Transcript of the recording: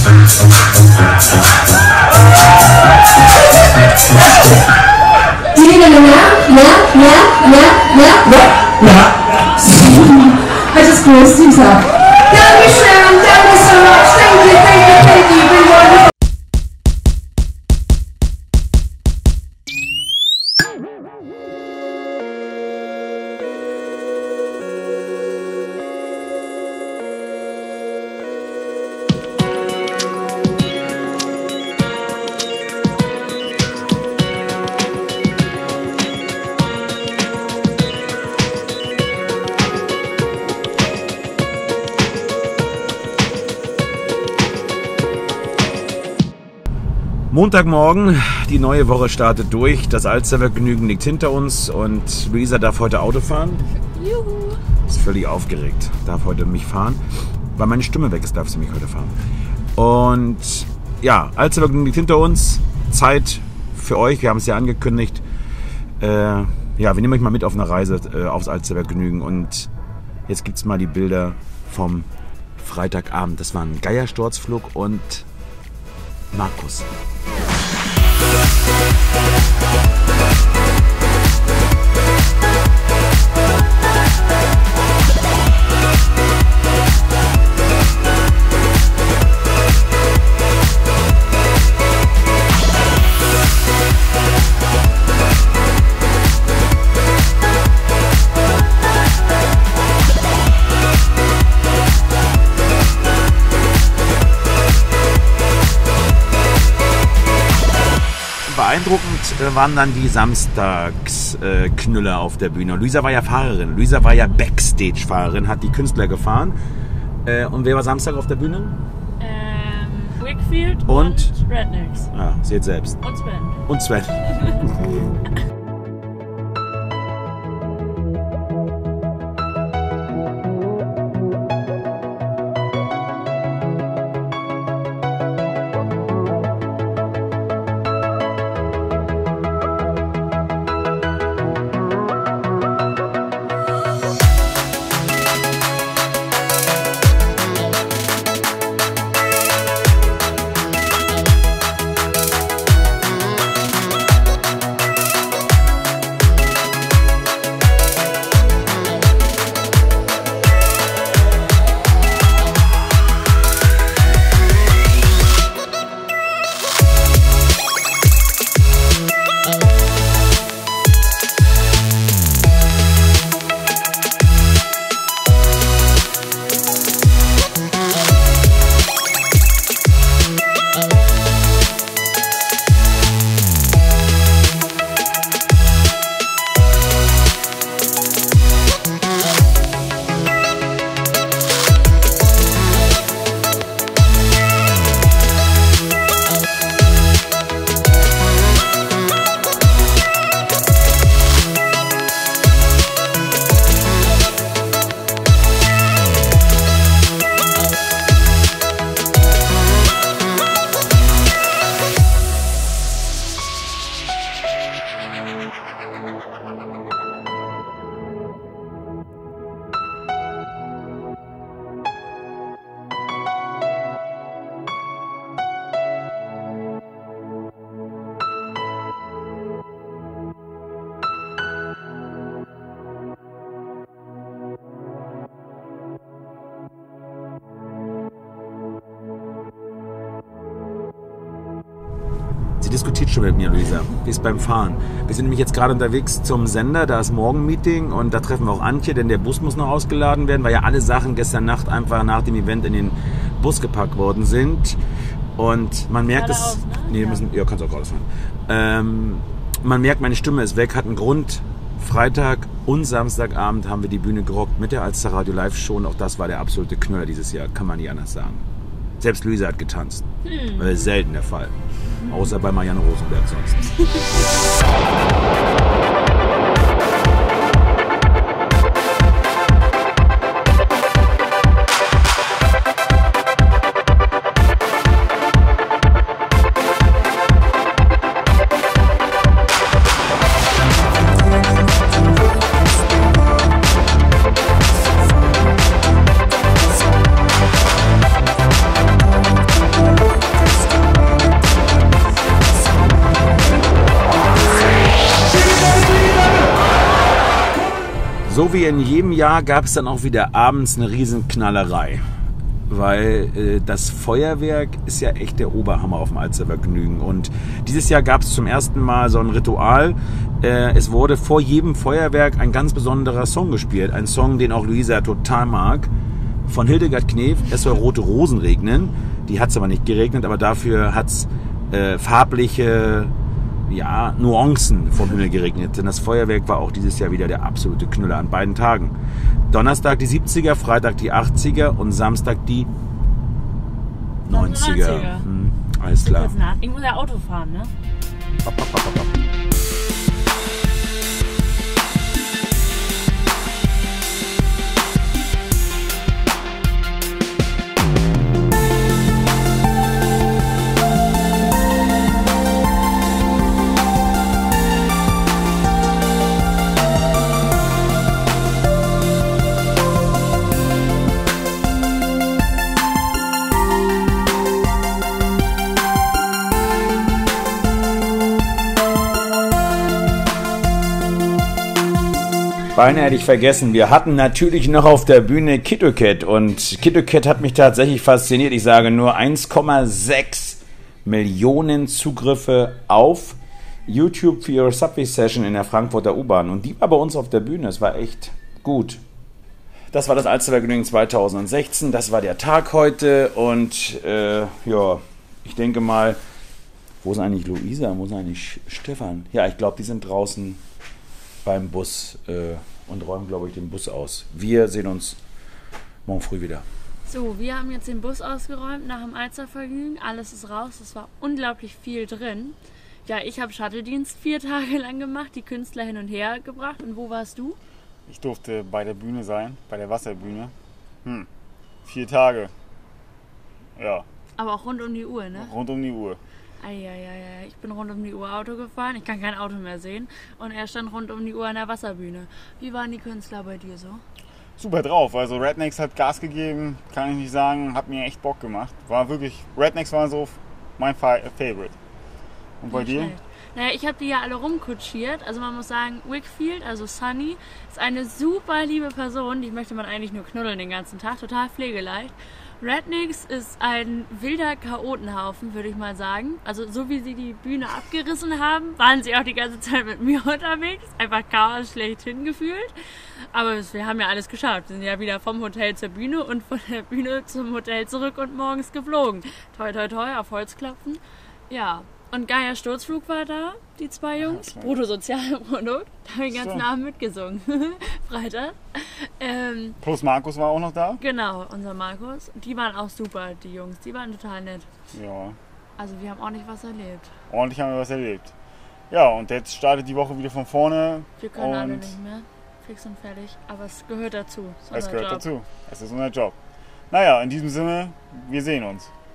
Das ist groß, süßer. Dankeschön, danke so much. Thank you, thank you, thank you. You've been wonderful. Montagmorgen, die neue Woche startet durch, das Alstervergnügen liegt hinter uns und Luisa darf heute Auto fahren. Juhu! Ist völlig aufgeregt, darf heute mich fahren. Weil meine Stimme weg ist, darf sie mich heute fahren. Und ja, Alstervergnügen liegt hinter uns, Zeit für euch, wir haben es ja angekündigt. Ja, wir nehmen euch mal mit auf eine Reise aufs Alstervergnügen und jetzt gibt es mal die Bilder vom Freitagabend. Das waren Geiersturzflug und Markus. Beeindruckend waren dann die Samstagsknüller auf der Bühne. Luisa war ja Fahrerin, Luisa war ja Backstage-Fahrerin, hat die Künstler gefahren. Und wer war Samstag auf der Bühne? Wakefield und Rednecks. Ah, seht selbst. Und Sven. Und Sven. Sie diskutiert schon mit mir, Luisa. Wie ist beim Fahren? Wir sind nämlich jetzt gerade unterwegs zum Sender. Da ist Morgenmeeting und da treffen wir auch Antje, denn der Bus muss noch ausgeladen werden, weil ja alle Sachen gestern Nacht einfach nach dem Event in den Bus gepackt worden sind. Und man merkt es. Aus, ne? Nee, wir müssen. Ja, kannst auch gerade fahren. Man merkt, meine Stimme ist weg, hat einen Grund. Freitag und Samstagabend haben wir die Bühne gerockt mit der Alster Radio Live Show. Und auch das war der absolute Knüller dieses Jahr, kann man nicht anders sagen. Selbst Luisa hat getanzt. Das ist selten der Fall. Außer bei Marianne Rosenberg sonst. So wie in jedem Jahr gab es dann auch wieder abends eine Riesenknallerei. Weil das Feuerwerk ist ja echt der Oberhammer auf dem Alstervergnügen. Und dieses Jahr gab es zum ersten Mal so ein Ritual. Es wurde vor jedem Feuerwerk ein ganz besonderer Song gespielt. Ein Song, den auch Luisa total mag. Von Hildegard Knef, Es soll rote Rosen regnen. Die hat es aber nicht geregnet, aber dafür hat es farbliche Nuancen vom Himmel geregnet. Denn das Feuerwerk war auch dieses Jahr wieder der absolute Knüller an beiden Tagen. Donnerstag die 70er, Freitag die 80er und Samstag die 90er. Alles klar. Ich muss ja Auto fahren, ne? Beinahe hätte ich vergessen, wir hatten natürlich noch auf der Bühne KittoKat und KittoKat hat mich tatsächlich fasziniert. Ich sage nur 1,6 Millionen Zugriffe auf YouTube für ihre Subway-Session in der Frankfurter U-Bahn und die war bei uns auf der Bühne, es war echt gut. Das war das Alstervergnügen 2016, das war der Tag heute und ich denke mal, wo ist eigentlich Luisa, wo ist eigentlich Stefan? Ja, ich glaube, die sind draußen beim Bus und räumen, glaube ich, den Bus aus. Wir sehen uns morgen früh wieder. So, wir haben jetzt den Bus ausgeräumt nach dem Alstervergnügen. Alles ist raus, es war unglaublich viel drin. Ja, ich habe Shuttle-Dienst 4 Tage lang gemacht, die Künstler hin und her gebracht. Und wo warst du? Ich durfte bei der Bühne sein, bei der Wasserbühne. 4 Tage. Ja. Aber auch rund um die Uhr, ne? Rund um die Uhr. Ich bin rund um die Uhr Auto gefahren, ich kann kein Auto mehr sehen und er stand rund um die Uhr an der Wasserbühne. Wie waren die Künstler bei dir so? Super drauf, also Rednex hat Gas gegeben, kann ich nicht sagen, hat mir echt Bock gemacht. War wirklich, Rednex war so mein Favorite. Und bei dir? Schlecht. Naja, ich habe die ja alle rumkutschiert, also man muss sagen, Wickfield, also Sunny, ist eine super liebe Person, die möchte man eigentlich nur knuddeln den ganzen Tag, total pflegeleicht. Rednex ist ein wilder Chaotenhaufen, würde ich mal sagen. Also so wie sie die Bühne abgerissen haben, waren sie auch die ganze Zeit mit mir unterwegs. Einfach Chaos schlechthin gefühlt. Aber wir haben ja alles geschafft. Wir sind ja wieder vom Hotel zur Bühne und von der Bühne zum Hotel zurück und morgens geflogen. Toi, toi, toi, auf Holz klopfen. Ja, und Geier Sturzflug war da, die 2 Jungs. Bruttosozialprodukt. Da habe ich den ganzen Abend mitgesungen. Freitag. Plus Markus war auch noch da? Genau, unser Markus. Die waren auch super, die Jungs. Die waren total nett. Ja. Also wir haben ordentlich was erlebt. Ordentlich haben wir was erlebt. Ja, und jetzt startet die Woche wieder von vorne. Wir können alle nicht mehr. Fix und fertig. Aber es gehört dazu. Es gehört dazu. Es ist unser Job. Naja, in diesem Sinne, wir sehen uns.